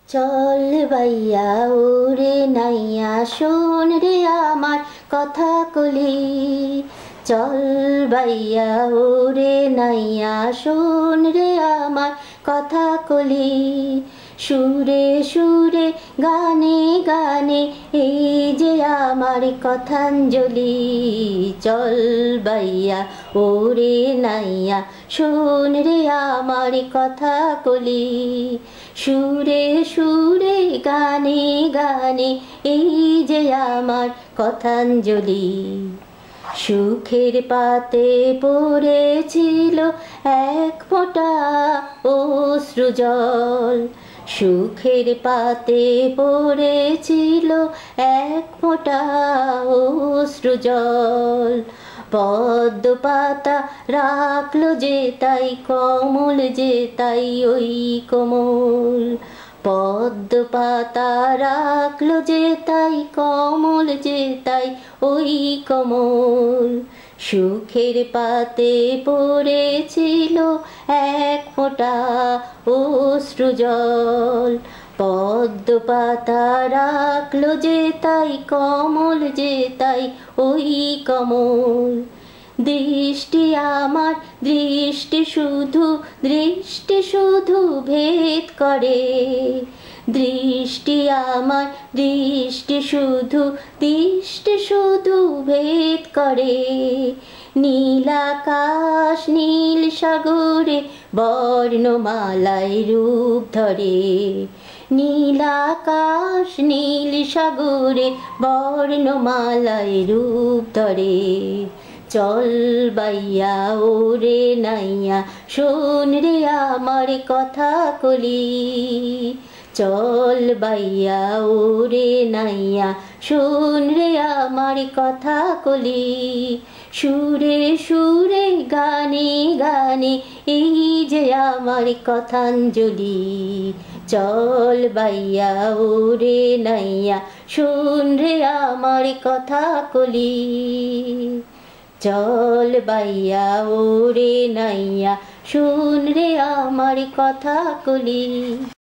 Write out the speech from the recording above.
চল বাইয়া ওরে নাইয়া শোন রে আমার কথা কলি। চল বাইয়া ওরে নাইয়া শোন রে আমার কথা কলি। সুরে সুরে গানে গানে এই যে আমার কথাঞ্জলি। চল বাইয়া ওরে নাইয়া শোন রে আমার কথা কলি। সুরে সুরে গানে গানে এই যে আমার কথাঞ্জলি। সুখের পাতে পড়েছিল এক ফোঁটা অশ্রুজল। সুখের পাতে পড়েছিল এক ফোঁটা অশ্রুজল। পদ্ম পাতা রাখলো যে তাই কমল যে তাই ওই কোমল। পদ্ম পাতা রাখলো যে তাই কমল যে তাই ওই কোমল। সুখের পাতে পড়েছিল এক ফোঁটা অশ্রুজল। পদ্ম পাতা রাখলো যে তাই কমল যে তাই ওই কমল। দৃষ্টি আমার দৃষ্টি শুধু ভেদ করে। দৃষ্টি আমার দৃষ্টি শুধু ভেদ করে। নীল আকাশ নীল সাগরে বর্ণমালায় রূপ ধরে। নীল আকাশ নীল সাগরে বর্ণমালায় রূপ ধরে। চল বাইয়া ওরে নাইয়া শোন রে আমার কথা কলি। চল বাইয়া ওরে নাইয়া শোন রে আমার কথা কলি। সুরে সুরে গানে গানে এই যে আমার কথাঞ্জলি। চল বাইয়া ওরে নাইয়া শোন রে আমার কথা কলি। চল বাইয়া ওরে নাইয়া শোন রে আমার কথা কলি।